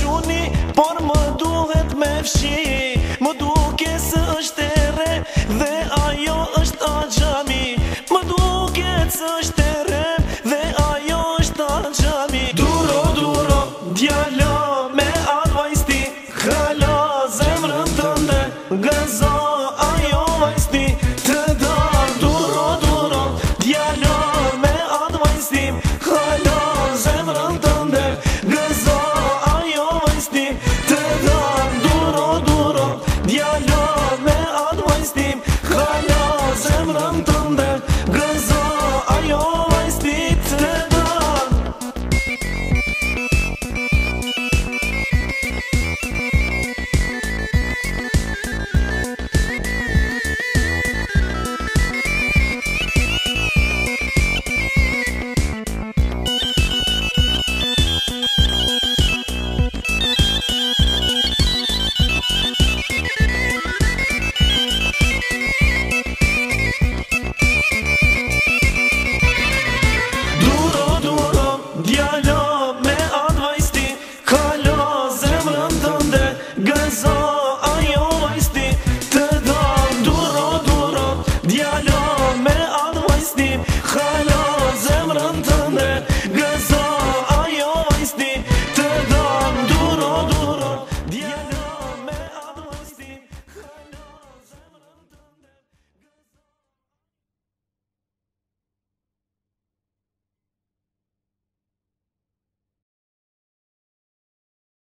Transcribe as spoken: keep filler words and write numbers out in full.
shuni, por më duhet me fshi. Më duke së është e re dhe ajo është a gjami. Më duke së është e re dhe ajo është a gjami. Duro, duro, djalo me atë vajzti, kalo zemrën tënde, gëzo ajo vajzti të do. Duro, duro, djalo me atë vajzti, kalo zemrën tënde, gëzo ajo vajzti të do. Duro, duro, djalo me atë vajzti, kalo zemrën tënde, gëzo ajo vajzti të do. Djalo me atë vajzti, kalo zemrën tënde, gëzo ajo vajzti të do. Duro, duro, djalo